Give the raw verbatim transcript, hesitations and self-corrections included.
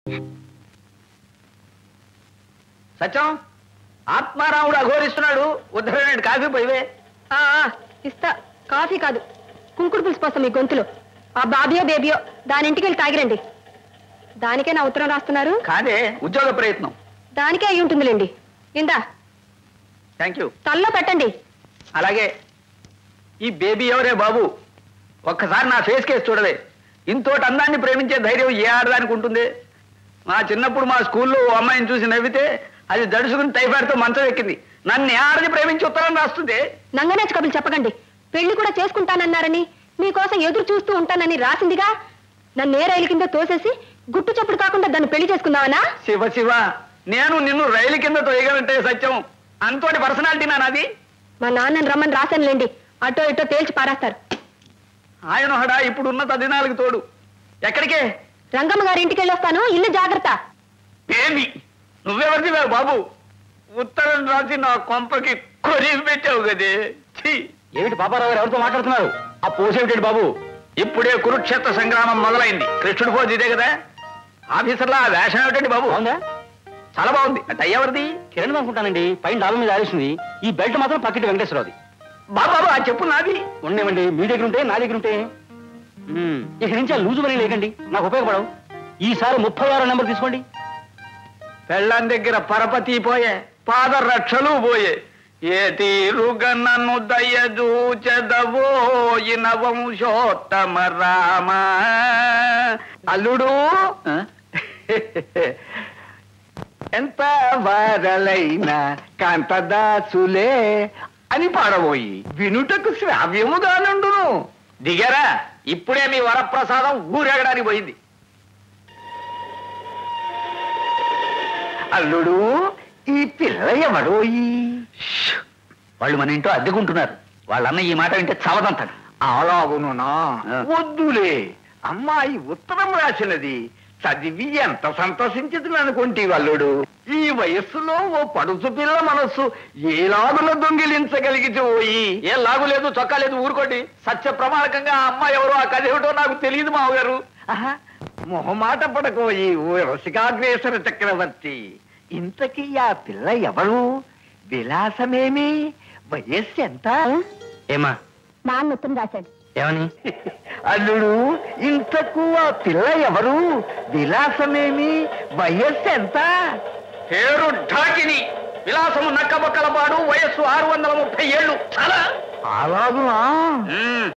సత్యం, ఆత్మారాముడు అఘోరిస్తున్నాడు, ఉద్ధరణ coffee పోయివే. ఇస్తా. Coffee కాదు, కుంకుడు పులుసు పోస్తాం మీ గొంతులో. ఆ బాబియో బేబియో దాని ఇంటికి వెళ్ళి తాగిరండి. దానికే నా ఉత్తరం రాస్తున్నారు? కాదే, ఉద్యోగ ప్రయత్నం. దానికే అయి ఉంటుందిలేండి. ఇందా. Thank you. తల్లో పెట్టండి. అలాగే. ఈ బేబీ ఎవరే బాబు? ఒక్కసారి నా ఫేస్ కేసు చూడవే. ఇంతోటి అందాన్ని ప్రేమించే ధైర్యం ఏ ఆడదానికి ఉంటుంది? మా చిన్నప్పుడు మా స్కూల్లో ఓ అమ్మాయిని చూసి నవ్వితే అది దడుచుకుని టైఫాయిడ్తో మంచం ఎక్కింది. నన్ను ఏ ఆడది ప్రేమించి ఉత్తరం రాస్తుంది? నంగనేచ కబులు చెప్పకండి. పెళ్లి కూడా చేసుకుంటానన్నారని, మీకోసం ఎదురు చూస్తూ ఉంటానని రాసిందిగా. నన్ను ఏ రైలు కింద తోసేసి గుట్టు చప్పుడు కాకుండా దాన్ని పెళ్లి చేసుకుందామనా? శివ శివ, నేను నిన్ను రైలు కింద తోయగలంటే సత్యం. అంతోటి పర్సనాలిటీ నాది. మా నాన్నని రమ్మని రాశానులేండి. అటో ఇటో తేల్చి పారేస్తారు. ఆయన హడా ఇప్పుడు ఉన్న తదినాలకు తోడు. ఎక్కడికే? రంగమ్మ గారి ఇంటికి వెళ్ళొస్తాను. ఇల్లు జాగ్రత్త. ఏమి నువ్వెవరిది బాబు? ఉత్తరం రాసి నా కొంపకి కొరివి పెట్టావు కదే. ఏమిటి పాపారావు గారు ఎవరితో మాట్లాడుతున్నారు? ఆ పోసేమిటి బాబు? ఇప్పుడే కురుక్షేత్ర సంగ్రామం మొదలైంది. కృష్ణుడి పోజ్ ఇదే కదా? ఆఫీసర్లా ఆ వేషం ఏమిటండి బాబు? అవునా? చాలా బాగుంది. అంటే అయ్యవరిది? కిరణ్ అనుకుంటానండి. పైన డాబా మీద ఆరేసింది. ఈ బెల్ట్ మాత్రం పక్కింటి వెంకటేశ్వరరావుది. బాబాబు ఆ చెప్పు నాది. ఉండేవండి, మీ దగ్గర ఉంటే నా దగ్గర ఉంటే. ఇక నుంచి ఆ లూజు మనీ లేకండి, నాకు ఉపయోగపడవు. ఈసారి ముప్పై ఆరో నెంబర్ తీసుకోండి. పెళ్ళం దగ్గర పరపతి పోయే, పాదరక్షలు పోయే. ఏ తీరుగా నన్ను దయ్యదూచెదవోయిన వంశోత్తమ రామ. అల్లుడు ఎంత వారలైన కాంతదాసులే అని పాడబోయి వినుటకు శ్రావ్యముగానుండును. దిగారా? ఇప్పుడే మీ వరప్రసాదం ఊరెగడానికి పోయింది. అల్లుడు, ఈ పిల్ల ఎవడోయి? వాళ్ళు మన ఇంట్లో అద్దెకుంటున్నారు. వాళ్ళన్న ఈ మాట వింటే చవదంతాడు. అలాగునునా? వద్దులే, అమ్మాయి ఉత్తరం రాసినది చదివి ఎంత సంతోషించదు అనుకుంటే అల్లుడు. ఈ వయస్సులో ఓ పడుచు పిల్ల మనస్సు ఏ లాగులో దొంగిలించగలిగితే పోయి. ఏ లాగు లేదు, చొక్కా లేదు, ఊరుకోండి. సత్య ప్రమాణకంగా ఆ అమ్మాయి ఎవరో, ఆ కథ ఏమిటో నాకు తెలియదు మావగారు. మొహమాట పడకోయి ఓ రసికాగ్రేసర చక్రవర్తి. ఇంతకీ ఆ పిల్ల ఎవరు? విలాసమేమి? వయస్సు ఎంత? ఏమా నాన్న ఉత్తరం రాశాడు. ఏమని? అల్లుడు, ఇంతకు ఆ పిల్ల ఎవరు? విలాసమేమి? వయస్సు ఎంత? పేరు ఢాకిని, విలాసము నక్కబొక్కల పాడు, వయస్సు ఆరు వందల ముప్పై ఏళ్ళు. చాలా అలాగునా?